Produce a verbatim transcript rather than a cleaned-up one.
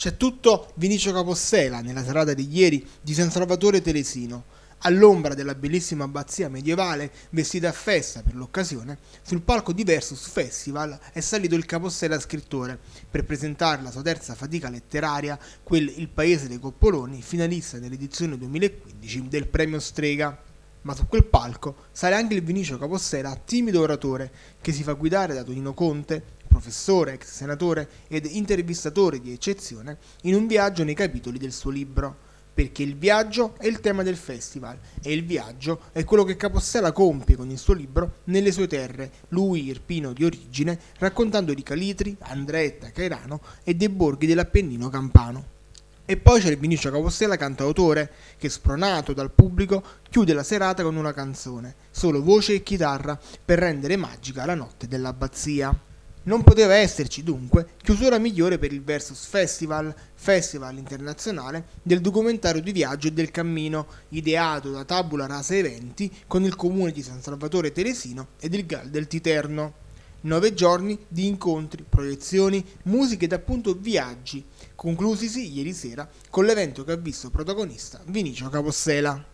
C'è tutto Vinicio Capossela nella serata di ieri di San Salvatore Teresino. All'ombra della bellissima abbazia medievale, vestita a festa per l'occasione, sul palco di Versus Festival è salito il Capossela scrittore per presentare la sua terza fatica letteraria, quel Il Paese dei Coppoloni, finalista dell'edizione duemilaquindici del premio Strega. Ma su quel palco sale anche il Vinicio Capossela, timido oratore, che si fa guidare da Tonino Conte, professore, ex senatore ed intervistatore di eccezione, in un viaggio nei capitoli del suo libro. Perché il viaggio è il tema del festival e il viaggio è quello che Capossela compie con il suo libro nelle sue terre, lui irpino di origine, raccontando di Calitri, Andretta, Cairano e dei borghi dell'Appennino campano. E poi c'è il Vinicio Capossela cantautore, che spronato dal pubblico chiude la serata con una canzone, solo voce e chitarra, per rendere magica la notte dell'abbazia. Non poteva esserci dunque chiusura migliore per il Versus Festival, festival internazionale del documentario di viaggio e del cammino, ideato da Tabula Rasa Eventi con il comune di San Salvatore Teresino ed il Gal del Titerno. Nove giorni di incontri, proiezioni, musiche ed appunto viaggi, conclusisi ieri sera con l'evento che ha visto protagonista Vinicio Capossela.